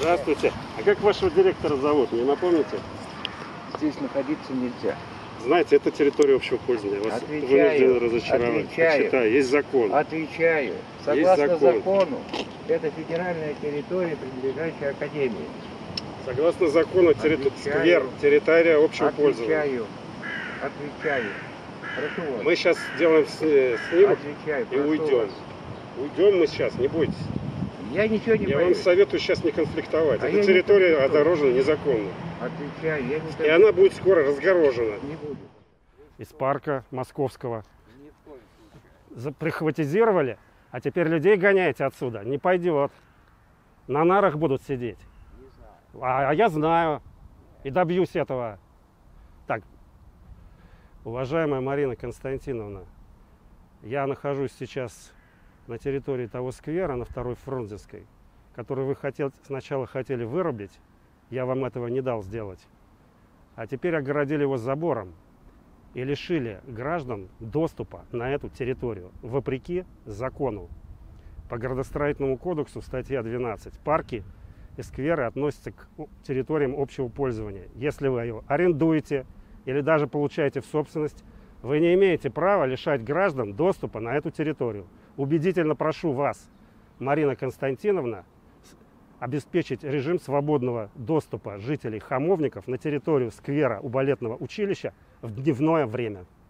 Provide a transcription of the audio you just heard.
Здравствуйте. А как вашего директора зовут, не напомните? Здесь находиться нельзя. Знаете, это территория общего пользования. Вас вынуждены разочаровать. Почитаю. Есть закон. Отвечаю. Согласно закону, это федеральная территория, принадлежащая Академии. Согласно закону, сквер, территория общего пользования. Отвечаю. Прошу вас. Мы сейчас сделаем снимок и уйдем. Вас. Уйдем мы сейчас, не бойтесь. Я ничего не боюсь. Я вам советую сейчас не конфликтовать. Эта территория огорожена незаконно. Отвечаю. Я не И она будет скоро разгорожена. Не буду. Из парка московского прихватизировали, а теперь людей гоняете отсюда. Не пойдет. На нарах будут сидеть. А я знаю и добьюсь этого. Так, уважаемая Марина Константиновна, я нахожусь сейчас на территории того сквера на Второй Фрунзенской, который вы сначала хотели вырубить, я вам этого не дал сделать. А теперь огородили его забором и лишили граждан доступа на эту территорию, вопреки закону. По градостроительному кодексу статья 12. Парки и скверы относятся к территориям общего пользования. Если вы ее арендуете или даже получаете в собственность, вы не имеете права лишать граждан доступа на эту территорию. Убедительно прошу вас, Марина Константиновна, обеспечить режим свободного доступа жителей Хамовников на территорию сквера у балетного училища в дневное время.